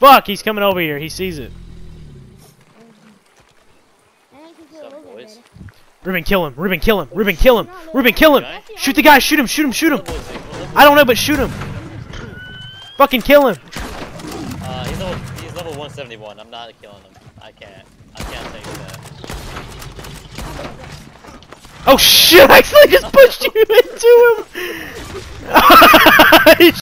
Fuck, he's coming over here. He sees it. What's up, boys? Ruben, kill him. Ruben, kill him. Ruben, kill him. Ruben, kill him. Shoot the guy. Shoot him. Shoot him. Shoot him. I don't know, but shoot him. Fucking kill him. He's level 171. I'm not killing him. I can't take that. Oh shit! I actually just pushed you into him.